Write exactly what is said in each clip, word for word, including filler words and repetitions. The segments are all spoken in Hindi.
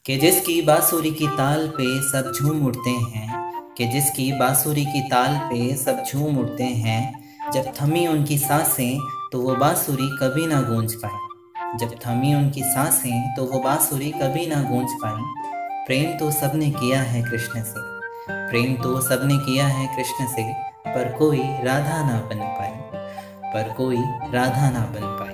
कि जिसकी बांसुरी की ताल पे सब झूम उठते हैं, कि जिसकी बांसुरी की ताल पे सब झूम उठते हैं। जब थमी उनकी सांसें तो वो बांसुरी कभी ना गूंज पाई। जब थमी उनकी सांसें तो वो बांसुरी कभी ना गूंज पाई। प्रेम तो सबने किया है कृष्ण से, प्रेम तो सबने किया है कृष्ण से, पर कोई राधा ना बन पाई, पर कोई राधा ना बन पाई।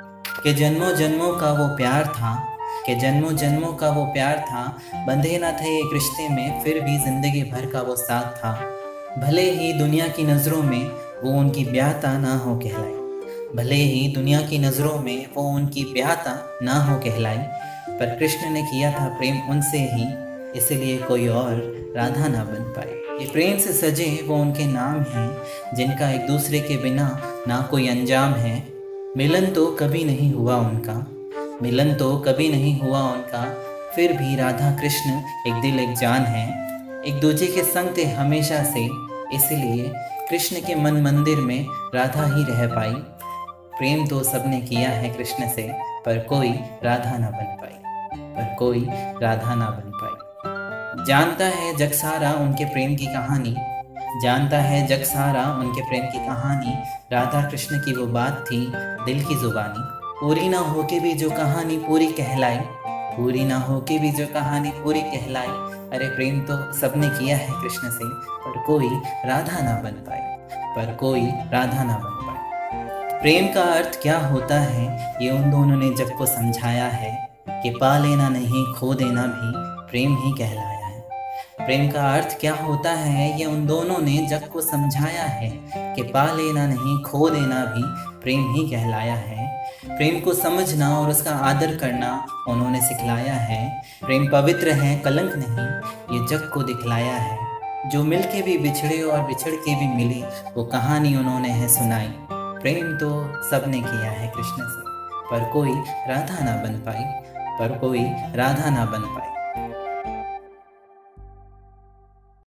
कि जन्मों जन्मों का वो प्यार था, कि जन्मों जन्मों का वो प्यार था, बंधे ना थे एक रिश्ते में फिर भी जिंदगी भर का वो साथ था। भले ही दुनिया की नज़रों में वो उनकी ब्याहता ना हो कहलाई, भले ही दुनिया की नज़रों में वो उनकी ब्याहता ना हो कहलाई, पर कृष्ण ने किया था प्रेम उनसे ही, इसलिए कोई और राधा ना बन पाई। ये प्रेम से सजे वो उनके नाम हैं, जिनका एक दूसरे के बिना ना कोई अंजाम है। मिलन तो कभी नहीं हुआ उनका, मिलन तो कभी नहीं हुआ उनका, फिर भी राधा कृष्ण एक दिल एक जान है। एक दूजे के संग थे हमेशा से, इसलिए कृष्ण के मन मंदिर में राधा ही रह पाई। प्रेम तो सबने किया है कृष्ण से, पर कोई राधा ना बन पाई, पर कोई राधा ना बन पाई। जानता है जग सारा उनके प्रेम की कहानी, जानता है जग सारा उनके प्रेम की कहानी। राधा कृष्ण की वो बात थी दिल की जुबानी, पूरी ना होके भी जो कहानी पूरी कहलाई, पूरी ना होके भी जो कहानी पूरी कहलाई। अरे प्रेम तो सबने किया है कृष्ण से, पर कोई राधा ना बन पाई, पर कोई राधा ना बन पाई। प्रेम का अर्थ क्या होता है ये उन दोनों ने जग को समझाया है, कि पा लेना नहीं खो देना भी प्रेम ही कहलाया है। प्रेम का अर्थ क्या होता है ये उन दोनों ने जग को समझाया है, कि पा लेना नहीं खो देना भी प्रेम ही कहलाया है। प्रेम को समझना और उसका आदर करना उन्होंने सिखलाया है। प्रेम पवित्र है कलंक नहीं, ये जग को दिखलाया है। जो मिल के भी बिछड़े और बिछड़ के भी मिले वो कहानी उन्होंने है सुनाई। प्रेम तो सबने किया है कृष्ण से, पर कोई राधा ना बन पाई, पर कोई राधा ना बन पाई।